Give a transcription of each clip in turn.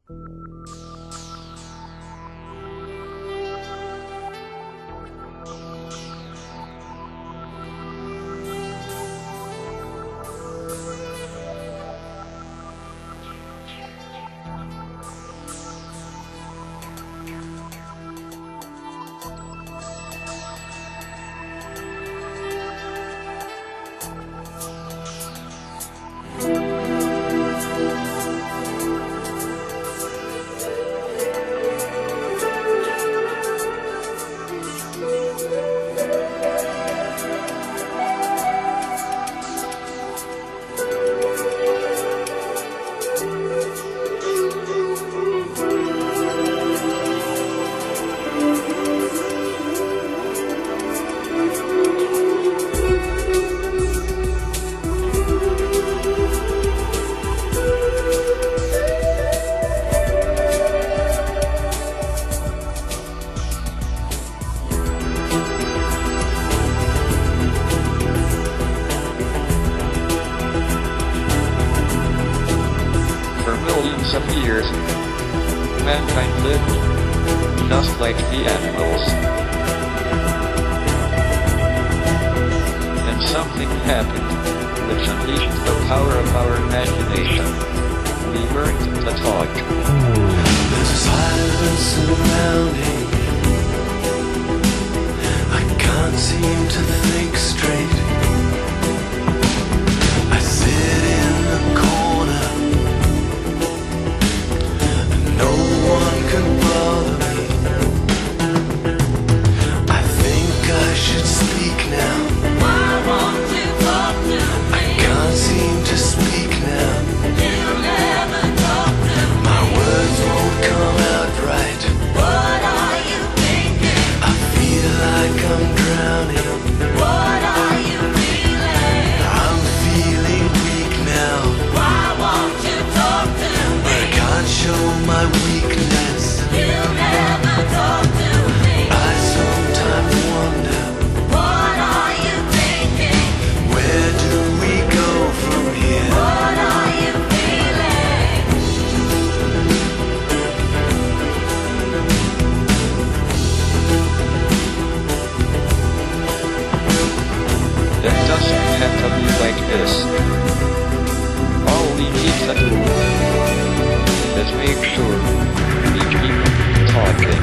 Of years, mankind lived just like the animals. And something happened, which unleashed the power of our imagination. We learned to talk. There's a silence surrounding me. I can't seem to think straight. I sit in the corner. No one can bother me. I think I should speak now. Why won't you talk to me? I can't seem to speak now. You never talk to me. My words won't come out right. What are you thinking? I feel like I'm drowning. What are you feeling? I'm feeling weak now. Why won't you talk to I me? can't show my weakness. You never talk to me. I sometimes wonder, What are you thinking? where do we go from here? What are you feeling? It doesn't have to be like this. All we need to do is make sure we keep talking.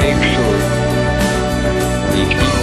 make sure we keep